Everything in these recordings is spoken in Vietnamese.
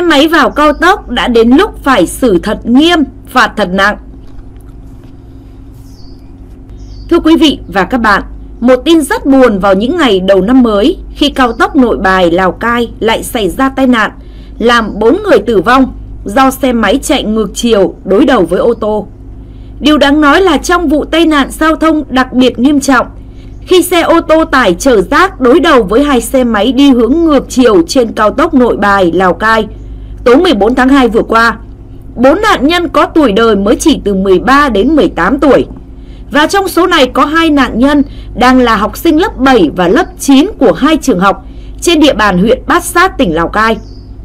máy vào cao tốc đã đến lúc phải xử thật nghiêm, phạt thật nặng. Thưa quý vị và các bạn, một tin rất buồn vào những ngày đầu năm mới khi cao tốc Nội Bài - Lào Cai lại xảy ra tai nạn, làm 4 người tử vong do xe máy chạy ngược chiều đối đầu với ô tô. Điều đáng nói là trong vụ tai nạn giao thông đặc biệt nghiêm trọng, khi xe ô tô tải chở rác đối đầu với 2 xe máy đi hướng ngược chiều trên cao tốc Nội Bài - Lào Cai, tối 14 tháng 2 vừa qua, 4 nạn nhân có tuổi đời mới chỉ từ 13 đến 18 tuổi. Và trong số này có 2 nạn nhân đang là học sinh lớp 7 và lớp 9 của 2 trường học trên địa bàn huyện Bát Sát, tỉnh Lào Cai.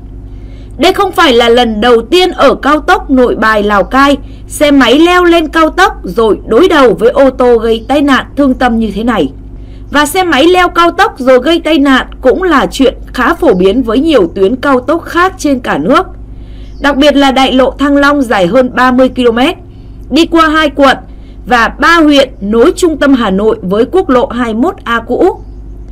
Đây không phải là lần đầu tiên ở cao tốc Nội Bài - Lào Cai, xe máy leo lên cao tốc rồi đối đầu với ô tô gây tai nạn thương tâm như thế này. Và xe máy leo cao tốc rồi gây tai nạn cũng là chuyện khá phổ biến với nhiều tuyến cao tốc khác trên cả nước. Đặc biệt là đại lộ Thăng Long dài hơn 30 km, đi qua 2 quận và 3 huyện nối trung tâm Hà Nội với quốc lộ 21A cũ.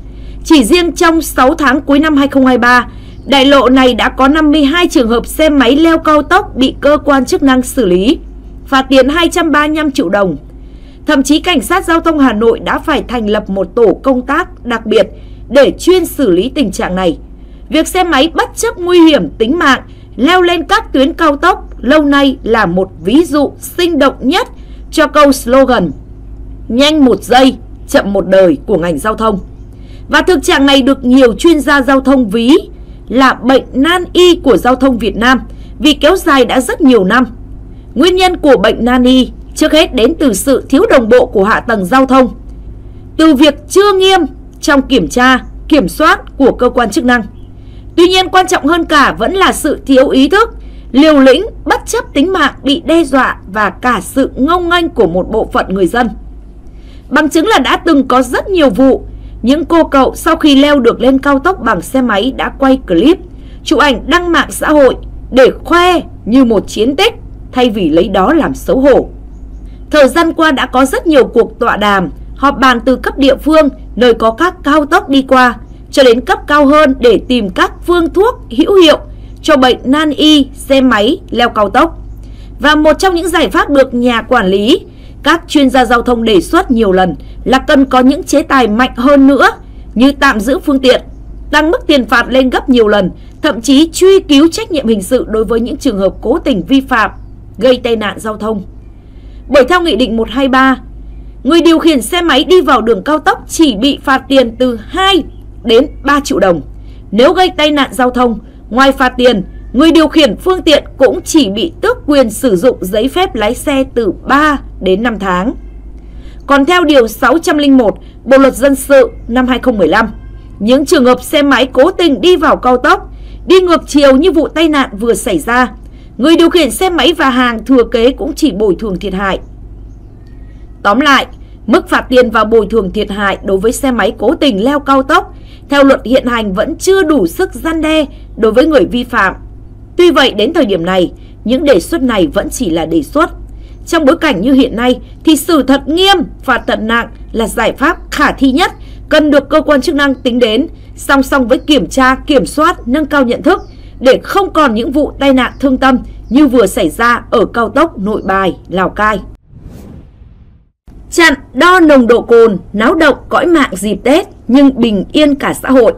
Chỉ riêng trong 6 tháng cuối năm 2023, đại lộ này đã có 52 trường hợp xe máy leo cao tốc bị cơ quan chức năng xử lý, phạt tiền 235 triệu đồng. Thậm chí Cảnh sát Giao thông Hà Nội đã phải thành lập một tổ công tác đặc biệt để chuyên xử lý tình trạng này. Việc xe máy bất chấp nguy hiểm tính mạng leo lên các tuyến cao tốc lâu nay là một ví dụ sinh động nhất cho câu slogan nhanh 1 giây, chậm 1 đời của ngành giao thông. Và thực trạng này được nhiều chuyên gia giao thông ví là bệnh nan y của giao thông Việt Nam vì kéo dài đã rất nhiều năm. Nguyên nhân của bệnh nan y trước hết đến từ sự thiếu đồng bộ của hạ tầng giao thông, từ việc chưa nghiêm trong kiểm tra, kiểm soát của cơ quan chức năng. Tuy nhiên quan trọng hơn cả vẫn là sự thiếu ý thức, liều lĩnh, bất chấp tính mạng bị đe dọa và cả sự ngông nghênh của một bộ phận người dân. Bằng chứng là đã từng có rất nhiều vụ những cô cậu sau khi leo được lên cao tốc bằng xe máy đã quay clip, chụp ảnh đăng mạng xã hội để khoe như một chiến tích thay vì lấy đó làm xấu hổ. Thời gian qua đã có rất nhiều cuộc tọa đàm, họp bàn từ cấp địa phương nơi có các cao tốc đi qua cho đến cấp cao hơn để tìm các phương thuốc hữu hiệu cho bệnh nan y xe máy leo cao tốc. Và một trong những giải pháp được nhà quản lý, các chuyên gia giao thông đề xuất nhiều lần là cần có những chế tài mạnh hơn nữa như tạm giữ phương tiện, tăng mức tiền phạt lên gấp nhiều lần, thậm chí truy cứu trách nhiệm hình sự đối với những trường hợp cố tình vi phạm gây tai nạn giao thông. Bởi theo Nghị định 123, người điều khiển xe máy đi vào đường cao tốc chỉ bị phạt tiền từ 2 đến 3 triệu đồng. Nếu gây tai nạn giao thông, ngoài phạt tiền, người điều khiển phương tiện cũng chỉ bị tước quyền sử dụng giấy phép lái xe từ 3 đến 5 tháng. Còn theo Điều 601 Bộ Luật Dân sự năm 2015, những trường hợp xe máy cố tình đi vào cao tốc, đi ngược chiều như vụ tai nạn vừa xảy ra, người điều khiển xe máy và hàng thừa kế cũng chỉ bồi thường thiệt hại. Tóm lại, mức phạt tiền và bồi thường thiệt hại đối với xe máy cố tình leo cao tốc theo luật hiện hành vẫn chưa đủ sức răn đe đối với người vi phạm. Tuy vậy, đến thời điểm này, những đề xuất này vẫn chỉ là đề xuất. Trong bối cảnh như hiện nay thì xử thật nghiêm, phạt thật nặng là giải pháp khả thi nhất, cần được cơ quan chức năng tính đến, song song với kiểm tra, kiểm soát, nâng cao nhận thức để không còn những vụ tai nạn thương tâm như vừa xảy ra ở cao tốc Nội Bài - Lào Cai. Chặn đo nồng độ cồn, náo động cõi mạng dịp Tết nhưng bình yên cả xã hội.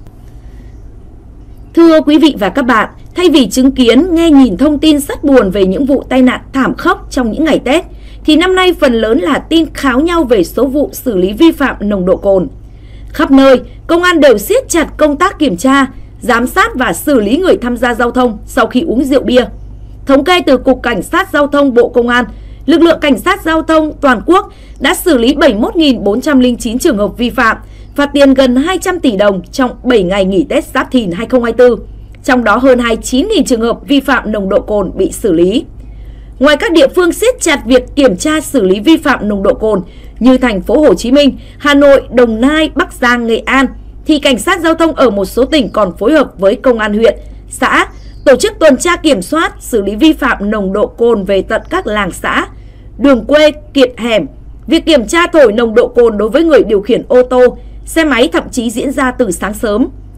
Thưa quý vị và các bạn, thay vì chứng kiến, nghe nhìn thông tin rất buồn về những vụ tai nạn thảm khốc trong những ngày Tết, thì năm nay phần lớn là tin kháo nhau về số vụ xử lý vi phạm nồng độ cồn. Khắp nơi, công an đều siết chặt công tác kiểm tra, giám sát và xử lý người tham gia giao thông sau khi uống rượu bia. Thống kê từ Cục Cảnh sát Giao thông Bộ Công an, lực lượng Cảnh sát Giao thông toàn quốc đã xử lý 71.409 trường hợp vi phạm, phạt tiền gần 200 tỷ đồng trong 7 ngày nghỉ Tết Giáp Thìn 2024. Trong đó hơn 29.000 trường hợp vi phạm nồng độ cồn bị xử lý. Ngoài các địa phương siết chặt việc kiểm tra xử lý vi phạm nồng độ cồn như thành phố Hồ Chí Minh, Hà Nội, Đồng Nai, Bắc Giang, Nghệ An, thì Cảnh sát Giao thông ở một số tỉnh còn phối hợp với công an huyện, xã tổ chức tuần tra kiểm soát, xử lý vi phạm nồng độ cồn về tận các làng xã, đường quê, kiệt hẻm. Việc kiểm tra thổi nồng độ cồn đối với người điều khiển ô tô, xe máy thậm chí diễn ra từ sáng sớm.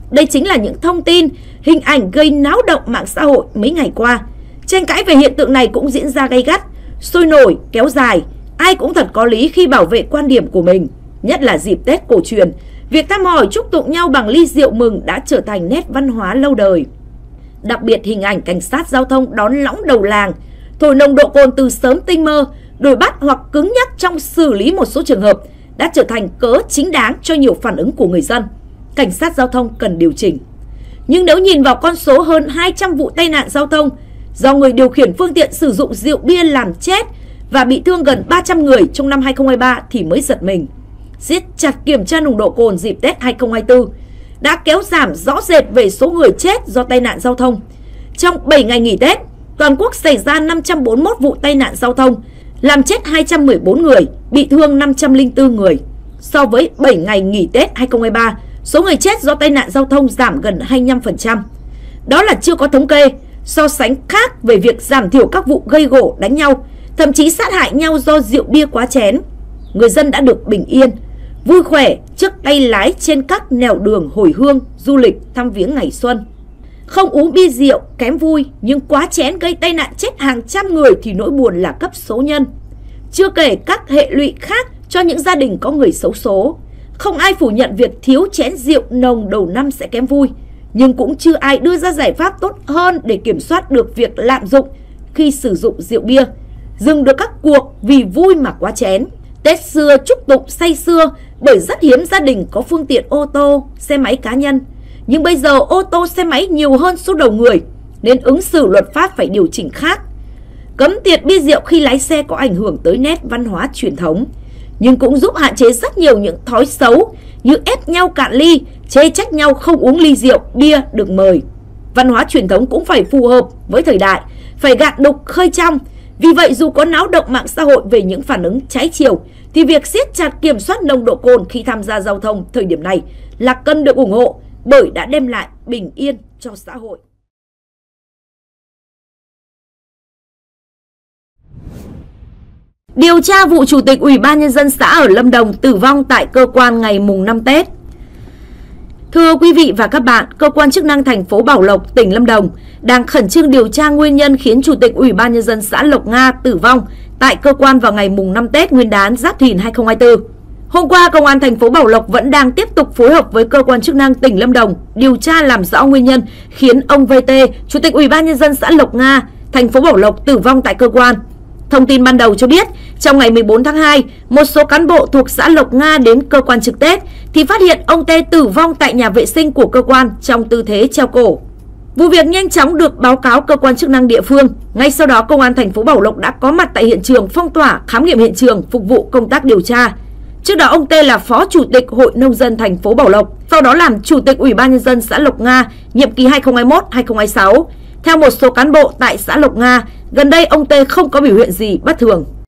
Đây chính là những thông tin, hình ảnh gây náo động mạng xã hội mấy ngày qua. Tranh cãi về hiện tượng này cũng diễn ra gay gắt, sôi nổi, kéo dài. Ai cũng thật có lý khi bảo vệ quan điểm của mình. Nhất là dịp Tết cổ truyền, việc thăm hỏi chúc tụng nhau bằng ly rượu mừng đã trở thành nét văn hóa lâu đời. Đặc biệt hình ảnh cảnh sát giao thông đón lõng đầu làng, thổi nồng độ cồn từ sớm tinh mơ, đuổi bắt hoặc cứng nhắc trong xử lý một số trường hợp đã trở thành cớ chính đáng cho nhiều phản ứng của người dân. Cảnh sát giao thông cần điều chỉnh. Nhưng nếu nhìn vào con số hơn 200 vụ tai nạn giao thông do người điều khiển phương tiện sử dụng rượu bia làm chết và bị thương gần 300 người trong năm 2023 thì mới giật mình. Siết chặt kiểm tra nồng độ cồn dịp Tết 2024 đã kéo giảm rõ rệt về số người chết do tai nạn giao thông. Trong 7 ngày nghỉ Tết, toàn quốc xảy ra 541 vụ tai nạn giao thông, làm chết 214 người, bị thương 504 người. So với 7 ngày nghỉ Tết 2023, số người chết do tai nạn giao thông giảm gần 25%. Đó là chưa có thống kê, so sánh khác về việc giảm thiểu các vụ gây gổ đánh nhau, thậm chí sát hại nhau do rượu bia quá chén. Người dân đã được bình yên, vui khỏe trước tay lái trên các nẻo đường hồi hương, du lịch, thăm viếng ngày xuân. Không uống bia rượu kém vui, nhưng quá chén gây tai nạn chết hàng trăm người thì nỗi buồn là cấp số nhân. Chưa kể các hệ lụy khác cho những gia đình có người xấu số. Không ai phủ nhận việc thiếu chén rượu nồng đầu năm sẽ kém vui, nhưng cũng chưa ai đưa ra giải pháp tốt hơn để kiểm soát được việc lạm dụng khi sử dụng rượu bia, dừng được các cuộc vì vui mà quá chén. Tết xưa chúc tụng say sưa bởi rất hiếm gia đình có phương tiện ô tô, xe máy cá nhân. Nhưng bây giờ ô tô, xe máy nhiều hơn số đầu người, nên ứng xử luật pháp phải điều chỉnh khác. Cấm tiệc bia rượu khi lái xe có ảnh hưởng tới nét văn hóa truyền thống, nhưng cũng giúp hạn chế rất nhiều những thói xấu như ép nhau cạn ly, chê trách nhau không uống ly rượu, bia được mời. Văn hóa truyền thống cũng phải phù hợp với thời đại, phải gạt đục khơi trong. Vì vậy dù có náo động mạng xã hội về những phản ứng trái chiều, thì việc siết chặt kiểm soát nồng độ cồn khi tham gia giao thông thời điểm này là cần được ủng hộ, bởi đã đem lại bình yên cho xã hội. Điều tra vụ Chủ tịch Ủy ban Nhân dân xã ở Lâm Đồng tử vong tại cơ quan ngày mùng 5 Tết. Thưa quý vị và các bạn, cơ quan chức năng thành phố Bảo Lộc, tỉnh Lâm Đồng đang khẩn trương điều tra nguyên nhân khiến Chủ tịch Ủy ban Nhân dân xã Lộc Nga tử vong tại cơ quan vào ngày mùng 5 Tết Nguyên đán Giáp Thìn 2024. Hôm qua, Công an thành phố Bảo Lộc vẫn đang tiếp tục phối hợp với cơ quan chức năng tỉnh Lâm Đồng điều tra làm rõ nguyên nhân khiến ông VT, Chủ tịch Ủy ban Nhân dân xã Lộc Nga, thành phố Bảo Lộc tử vong tại cơ quan. Thông tin ban đầu cho biết, trong ngày 14 tháng 2, một số cán bộ thuộc xã Lộc Nga đến cơ quan trực Tết thì phát hiện ông T tử vong tại nhà vệ sinh của cơ quan trong tư thế treo cổ. Vụ việc nhanh chóng được báo cáo cơ quan chức năng địa phương. Ngay sau đó, Công an thành phố Bảo Lộc đã có mặt tại hiện trường phong tỏa, khám nghiệm hiện trường phục vụ công tác điều tra. Trước đó, ông T là Phó Chủ tịch Hội Nông dân thành phố Bảo Lộc, sau đó làm Chủ tịch Ủy ban Nhân dân xã Lộc Nga nhiệm kỳ 2021-2026. Theo một số cán bộ tại xã Lộc Nga, gần đây ông T không có biểu hiện gì bất thường.